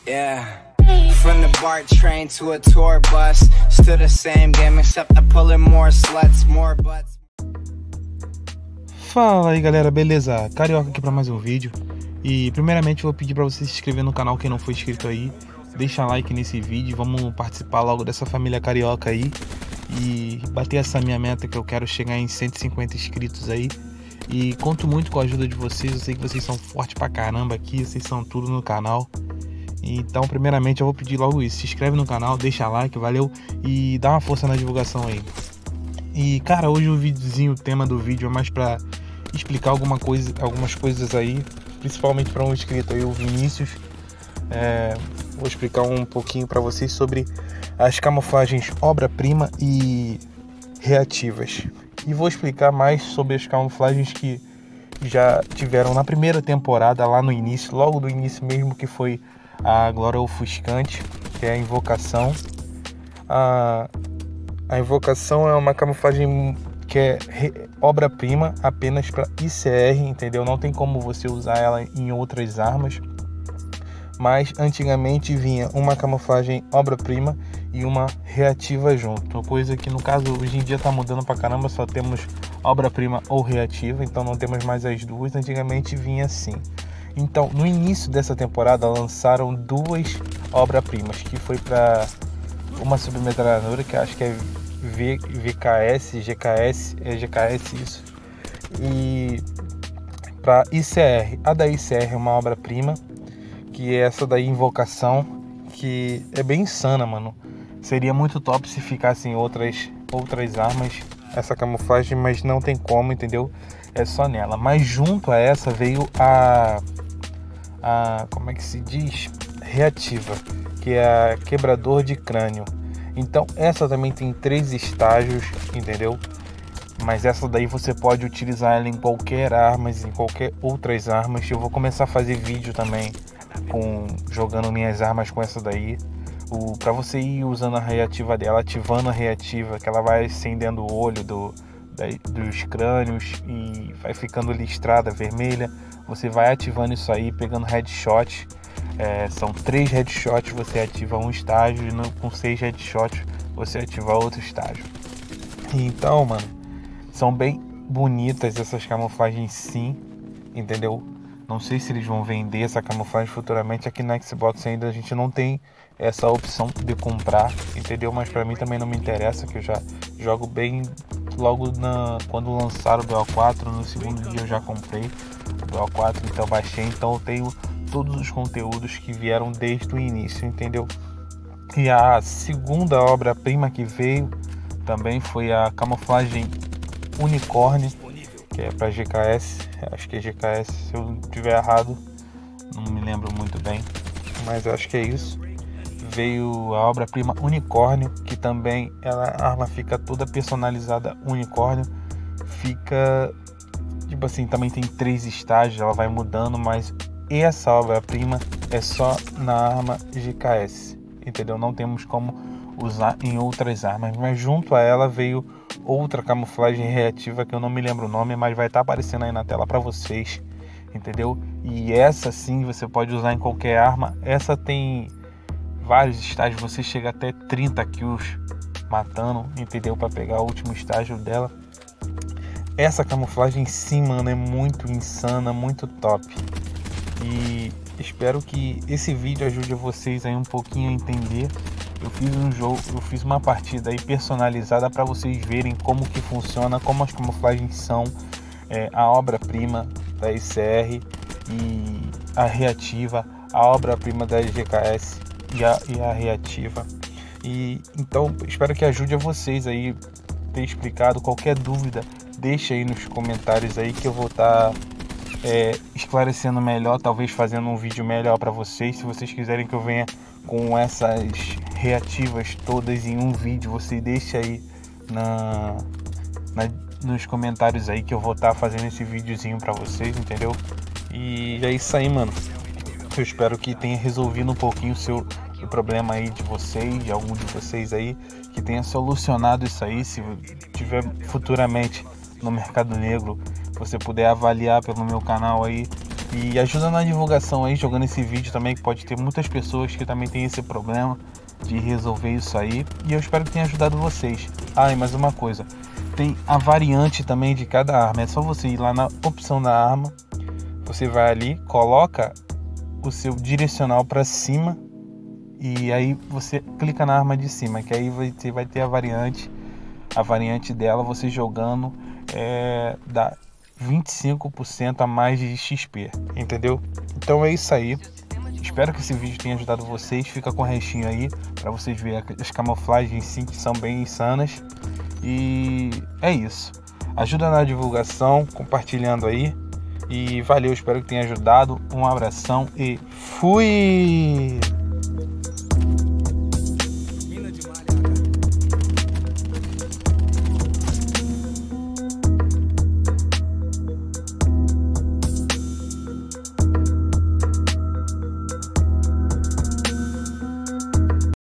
Yeah. From the BART train to a tour bus, still the same game except I'm pulling more sluts, more butts. Fala aí galera, beleza? Carioca aqui pra mais um vídeo. E primeiramente eu vou pedir pra você se inscrever no canal, quem não for inscrito aí. Deixa like nesse vídeo, vamos participar logo dessa família carioca aí. E bater essa minha meta que eu quero chegar em 150 inscritos aí. E conto muito com a ajuda de vocês, eu sei que vocês são fortes pra caramba aqui, vocês são tudo no canal. Então primeiramente eu vou pedir logo isso, se inscreve no canal, deixa like, valeu, e dá uma força na divulgação aí. E cara, hoje o videozinho, o tema do vídeo é mais pra explicar algumas coisas aí, principalmente para um inscrito aí, o Vinícius. Vou explicar um pouquinho para vocês sobre as camuflagens obra-prima e reativas. E vou explicar mais sobre as camuflagens que já tiveram na primeira temporada, lá no início, logo do início mesmo, que foi a Glória Ofuscante, que é a Invocação. A Invocação é uma camuflagem que é obra-prima apenas para ICR, entendeu? Não tem como você usar ela em outras armas. Mas antigamente vinha uma camuflagem obra-prima e uma reativa junto. Coisa que no caso hoje em dia tá mudando pra caramba, só temos obra-prima ou reativa, então não temos mais as duas. Antigamente vinha assim. Então, no início dessa temporada, lançaram duas obra-primas, que foi para uma submetralhadora, que acho que é VKS, GKS, é GKS isso, e para ICR. A da ICR é uma obra-prima, que é essa da Invocação, que é bem insana, mano. Seria muito top se ficassem outras armas essa camuflagem, mas não tem como, entendeu? É só nela. Mas junto a essa veio a como é que se diz? Reativa, que é a Quebrador de Crânio. Então essa também tem 3 estágios, entendeu? Mas essa daí você pode utilizar ela em qualquer arma, em qualquer outras armas. Eu vou começar a fazer vídeo também jogando minhas armas com essa daí. Para você ir usando a reativa dela, ativando a reativa, que ela vai acendendo o olho dos crânios e vai ficando listrada vermelha. Você vai ativando isso aí, pegando headshot. São 3 headshots, você ativa um estágio, e com 6 headshots você ativa outro estágio. Então, mano, são bem bonitas essas camuflagens, sim, entendeu? Não sei se eles vão vender essa camuflagem futuramente. Aqui na Xbox ainda a gente não tem essa opção de comprar, entendeu? Mas pra mim também não me interessa, que eu já jogo bem logo quando lançaram o BO4. No segundo dia eu já comprei o BO4, então baixei, então eu tenho todos os conteúdos que vieram desde o início, entendeu? E a segunda obra-prima que veio também foi a camuflagem Unicórnio, que é para GKS, acho que é GKS, se eu não estiver errado, não me lembro muito bem, mas acho que é isso. Veio a obra-prima Unicórnio, que também a arma fica toda personalizada Unicórnio, fica tipo assim, também tem 3 estágios, ela vai mudando, mas essa obra-prima é só na arma GKS, entendeu? Não temos como usar em outras armas, mas junto a ela veio outra camuflagem reativa que eu não me lembro o nome, mas vai estar aparecendo aí na tela para vocês, entendeu? E essa sim você pode usar em qualquer arma. Essa tem vários estágios, você chega até 30 kills matando, entendeu? Para pegar o último estágio dela. Essa camuflagem sim, mano, é muito insana, muito top. E espero que esse vídeo ajude vocês aí um pouquinho a entender. Eu fiz uma partida aí personalizada para vocês verem como que funciona, como as camuflagens são, a obra-prima da ICR e a reativa, a obra-prima da GKS e a reativa. E então espero que ajude a vocês aí ter explicado. Qualquer dúvida deixa aí nos comentários aí, que eu vou estar esclarecendo melhor, talvez fazendo um vídeo melhor para vocês. Se vocês quiserem que eu venha com essas reativas todas em um vídeo, você deixa aí nos comentários aí, que eu vou estar fazendo esse videozinho para vocês, entendeu? E é isso aí, mano. Eu espero que tenha resolvido um pouquinho o problema aí de vocês, de algum de vocês aí, que tenha solucionado isso aí. Se tiver futuramente no mercado negro, você puder avaliar pelo meu canal aí E ajuda na divulgação aí, jogando esse vídeo também, que pode ter muitas pessoas que também tem esse problema de resolver isso aí. E eu espero que tenha ajudado vocês. Ah, e mais uma coisa, tem a variante também de cada arma. É só você ir lá na opção da arma, você vai ali, coloca o seu direcional para cima e aí você clica na arma de cima, que aí você vai ter a variante dela, você jogando dá 25% a mais de XP, entendeu? Então é isso aí. Espero que esse vídeo tenha ajudado vocês. Fica com o restinho aí para vocês verem as camuflagens sim, que são bem insanas. E é isso. Ajuda na divulgação, compartilhando aí. E valeu, espero que tenha ajudado. Um abração e fui!